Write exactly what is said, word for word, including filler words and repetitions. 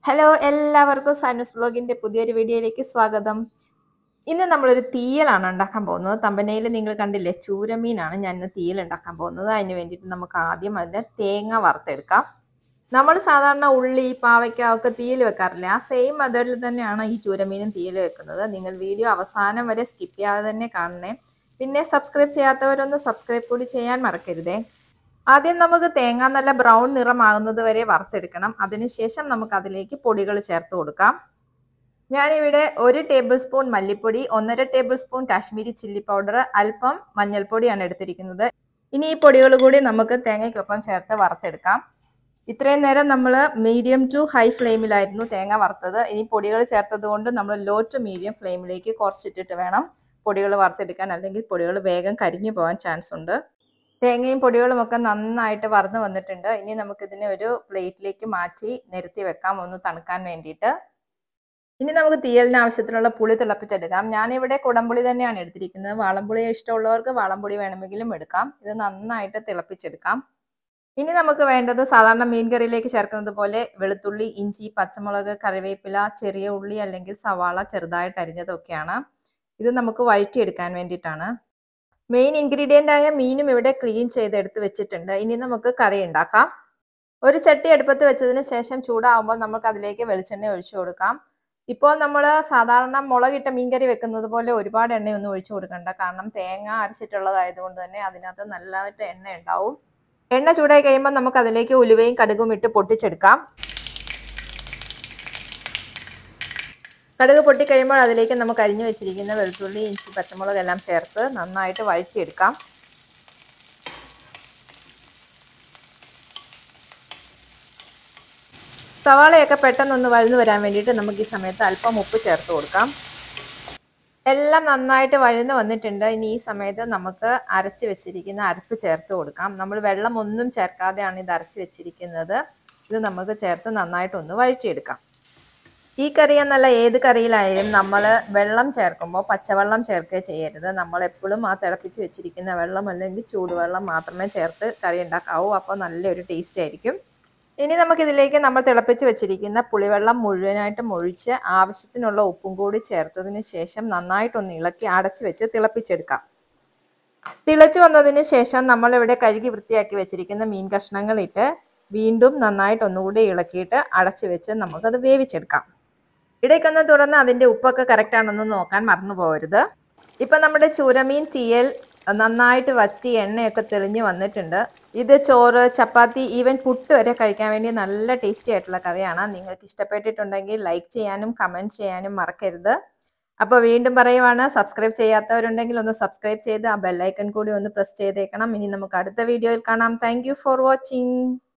Hello എല്ലാവർക്കും sinus ബ്ലോഗിന്റെ പുതിയൊരു വീഡിയോയിലേക്ക് സ്വാഗതം. ഇന്ന് നമ്മളൊരു തീയലാണ് ഉണ്ടാക്കാൻ പോകുന്നത്. തമ്പനയിൽ നിങ്ങൾ കണ്ടില്ലേ, ചൂരമീനാണ് ഞാൻ ഇന്ന് തീയൽ ഉണ്ടാക്കാൻ പോകുന്നത്. അതിന് വേണ്ടിയിട്ട് നമുക്ക് ആദ്യം അതിൻ്റെ തേങ്ങ വറുത്തെടുക്കാം. നമ്മൾ സാധാരണ ഉള്ളി പാവയ്ക്ക ഒക്കെ തീയൽ വെക്കാറില്ല, ആ സെയിം മെത്തേഡിൽ തന്നെയാണ് ഈ ചൂരമീനും തീയൽ വെക്കുന്നത്. നിങ്ങൾ വീഡിയോ അവസാനം വരെ സ്കിപ്പ് ചെയ്യാതെ തന്നെ കാണണേ. പിന്നെ സബ്സ്ക്രൈബ് ചെയ്യാത്തവരൊന്ന് സബ്സ്ക്രൈബ് കൂടി ചെയ്യാൻ മറക്കരുതേ. ആദ്യം നമുക്ക് തേങ്ങ നല്ല ബ്രൗൺ നിറമാകുന്നത് വരെ വറുത്തെടുക്കണം. അതിനുശേഷം നമുക്ക് അതിലേക്ക് പൊടികൾ ചേർത്ത് കൊടുക്കാം. ഞാനിവിടെ ഒരു ടേബിൾ സ്പൂൺ മല്ലിപ്പൊടി, ഒന്നര tablespoon Kashmiri chilli powder, അല്പം മഞ്ഞൾപ്പൊടിയാണ് എടുത്തിരിക്കുന്നത്. ഇനി ഈ പൊടികൾ കൂടി നമുക്ക് തേങ്ങയ്ക്കൊപ്പം ചേർത്ത് വറുത്തെടുക്കാം. ഇത്രയും നേരം നമ്മൾ മീഡിയം ടു ഹൈ ഫ്ലെയിമിലായിരുന്നു തേങ്ങ വറുത്തത്. ഇനി പൊടികൾ ചേർത്തത് കൊണ്ട് നമ്മൾ ലോ ടു മീഡിയം ഫ്ലെയിമിലേക്ക് കുറച്ചിട്ടിട്ട് വേണം പൊടികൾ വറുത്തെടുക്കാൻ, അല്ലെങ്കിൽ പൊടികൾ വേഗം കരിഞ്ഞു പോകാൻ ചാൻസ് ഉണ്ട്. തേങ്ങയും പൊടികളും ഒക്കെ നന്നായിട്ട് വറന്ന് വന്നിട്ടുണ്ട്. ഇനി നമുക്കിതിനെ ഒരു പ്ലേറ്റിലേക്ക് മാറ്റി നിരത്തി വെക്കാം, ഒന്ന് തണുക്കാൻ വേണ്ടിയിട്ട്. ഇനി നമുക്ക് തീയലിന് ആവശ്യത്തിനുള്ള പുളി തിളപ്പിച്ചെടുക്കാം. ഞാനിവിടെ കുടംപുളി തന്നെയാണ് എടുത്തിരിക്കുന്നത്. വാളംപുളി ഇഷ്ടമുള്ളവർക്ക് വാളംപുളി വേണമെങ്കിലും എടുക്കാം. ഇത് നന്നായിട്ട് തിളപ്പിച്ചെടുക്കാം. ഇനി നമുക്ക് വേണ്ടത് സാധാരണ മീൻ കറിയിലേക്ക് ചേർക്കുന്നത് പോലെ വെളുത്തുള്ളി, ഇഞ്ചി, പച്ചമുളക്, കറിവേപ്പില, ചെറിയ ഉള്ളി അല്ലെങ്കിൽ സവാള ചെറുതായിട്ട് അരിഞ്ഞതൊക്കെയാണ്. ഇത് നമുക്ക് വഴറ്റിയെടുക്കാൻ വേണ്ടിയിട്ടാണ്. മെയിൻ ഇൻഗ്രീഡിയൻ്റ് ആയ മീനും ഇവിടെ ക്ലീൻ ചെയ്ത് എടുത്ത് വെച്ചിട്ടുണ്ട്. ഇനി നമുക്ക് കറി ഉണ്ടാക്കാം. ഒരു ചട്ടി അടുപ്പത്ത് വെച്ചതിന് ശേഷം ചൂടാവുമ്പോൾ നമുക്ക് അതിലേക്ക് വെളിച്ചെണ്ണ ഒഴിച്ചു കൊടുക്കാം. ഇപ്പോൾ നമ്മൾ സാധാരണ മുളകിട്ട മീൻകറി വെക്കുന്നത് പോലെ ഒരുപാട് എണ്ണയൊന്നും ഒഴിച്ചു കൊടുക്കണ്ട, കാരണം തേങ്ങ അരച്ചിട്ടുള്ളതായതുകൊണ്ട് തന്നെ അതിനകത്ത് നല്ലതായിട്ട് എണ്ണ ഉണ്ടാവും. എണ്ണ ചൂടായി കഴിയുമ്പോൾ നമുക്ക് അതിലേക്ക് ഉലുവയും കടുകും ഇട്ട് പൊട്ടിച്ചെടുക്കാം. കടുക് പൊട്ടിക്കഴിയുമ്പോൾ അതിലേക്ക് നമുക്ക് അരിഞ്ഞു വെച്ചിരിക്കുന്ന വെളുത്തുള്ളി, ഇഞ്ചി, പച്ചമുളക് എല്ലാം ചേർത്ത് നന്നായിട്ട് വഴറ്റിയെടുക്കാം. സവാളയൊക്കെ പെട്ടെന്നൊന്ന് വഴന്നു വരാൻ വേണ്ടിയിട്ട് നമുക്ക് ഈ സമയത്ത് അല്പം ഉപ്പ് ചേർത്ത് കൊടുക്കാം. എല്ലാം നന്നായിട്ട് വഴന്നു വന്നിട്ടുണ്ട്. ഇനി ഈ സമയത്ത് നമുക്ക് അരച്ച് വെച്ചിരിക്കുന്ന അരപ്പ് ചേർത്ത് കൊടുക്കാം. നമ്മൾ വെള്ളം ഒന്നും ചേർക്കാതെയാണ് ഇത് അരച്ച് വെച്ചിരിക്കുന്നത്. ഇത് നമുക്ക് ചേർത്ത് നന്നായിട്ടൊന്ന് വഴറ്റിയെടുക്കാം. ഈ കറി എന്നല്ല ഏത് കറിയിലായാലും നമ്മൾ വെള്ളം ചേർക്കുമ്പോൾ പച്ചവെള്ളം ചേർക്കുക ചെയ്യരുത്. നമ്മൾ എപ്പോഴും ആ തിളപ്പിച്ച് വെച്ചിരിക്കുന്ന വെള്ളം അല്ലെങ്കിൽ ചൂടുവെള്ളം മാത്രമേ ചേർത്ത് കറി ഉണ്ടാക്കാവൂ. അപ്പോൾ നല്ലൊരു ടേസ്റ്റ് ആയിരിക്കും. ഇനി നമുക്കിതിലേക്ക് നമ്മൾ തിളപ്പിച്ച് വെച്ചിരിക്കുന്ന പുളിവെള്ളം മുഴുവനായിട്ടും ഒഴിച്ച് ആവശ്യത്തിനുള്ള ഉപ്പും കൂടി ചേർത്തതിന് ശേഷം നന്നായിട്ടൊന്ന് ഇളക്കി അടച്ച് വെച്ച് തിളപ്പിച്ചെടുക്കാം. തിളച്ചു വന്നതിന് ശേഷം നമ്മളിവിടെ കഴുകി വൃത്തിയാക്കി വെച്ചിരിക്കുന്ന മീൻ കഷ്ണങ്ങളിട്ട് വീണ്ടും നന്നായിട്ടൊന്നുകൂടി ഇളക്കിയിട്ട് അടച്ച് വെച്ച് നമുക്കത് വേവിച്ചെടുക്കാം. ഇടയ്ക്കൊന്ന് തുറന്ന് അതിൻ്റെ ഉപ്പൊക്കെ കറക്റ്റ് ആണെന്ന് നോക്കാൻ മറന്നു പോകരുത്. ഇപ്പം നമ്മുടെ ചൂരമീൻ തീയൽ നന്നായിട്ട് വറ്റി എണ്ണയൊക്കെ തെളിഞ്ഞ് വന്നിട്ടുണ്ട്. ഇത് ചോറ്, ചപ്പാത്തി, ഈവൻ പുട്ട് വരെ കഴിക്കാൻ വേണ്ടി നല്ല ടേസ്റ്റി ആയിട്ടുള്ള കറിയാണ്. നിങ്ങൾക്ക് ഇഷ്ടപ്പെട്ടിട്ടുണ്ടെങ്കിൽ ലൈക്ക് ചെയ്യാനും കമൻറ്റ് ചെയ്യാനും മറക്കരുത്. അപ്പോൾ വീണ്ടും പറയുവാണ്, സബ്സ്ക്രൈബ് ചെയ്യാത്തവരുണ്ടെങ്കിൽ ഒന്ന് സബ്സ്ക്രൈബ് ചെയ്ത് ആ ബെല്ലൈക്കൺ കൂടി ഒന്ന് പ്രസ് ചെയ്തേക്കണം. ഇനി നമുക്ക് അടുത്ത വീഡിയോയിൽ കാണാം. Thank you for watching.